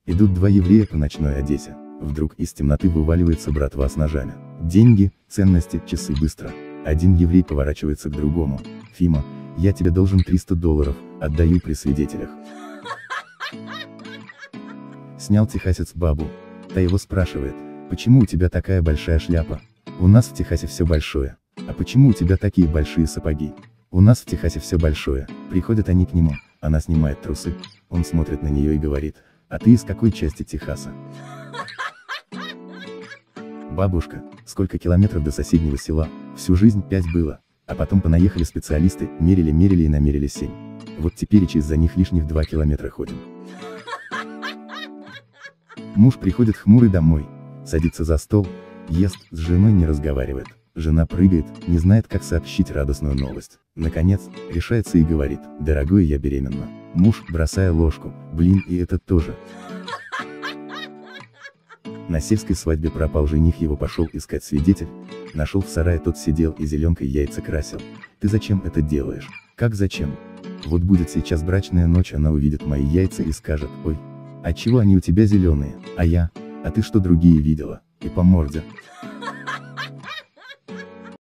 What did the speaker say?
Идут два еврея по ночной Одессе. Вдруг из темноты вываливается братва с ножами. Деньги, ценности, часы быстро. Один еврей поворачивается к другому. Фима, я тебе должен $300, отдаю при свидетелях. Снял техасец бабу. Та его спрашивает, почему у тебя такая большая шляпа? У нас в Техасе все большое. А почему у тебя такие большие сапоги? У нас в Техасе все большое. Приходят они к нему, она снимает трусы. Он смотрит на нее и говорит, а ты из какой части Техаса? Бабушка, сколько километров до соседнего села? Всю жизнь 5 было. А потом понаехали специалисты, мерили и намерили 7. Вот теперь из-за них лишних 2 километра ходим. Муж приходит хмурый домой, садится за стол, ест, с женой не разговаривает. Жена прыгает, не знает, как сообщить радостную новость. Наконец, решается и говорит, дорогой, я беременна. Муж, бросая ложку, блин, и это тоже. На сельской свадьбе пропал жених, его пошел искать свидетель. Нашел в сарае, тот сидел и зеленкой яйца красил. Ты зачем это делаешь? Как зачем? Вот будет сейчас брачная ночь, она увидит мои яйца и скажет, ой, а чего они у тебя зеленые? А я? А ты что другие видела? И по морде.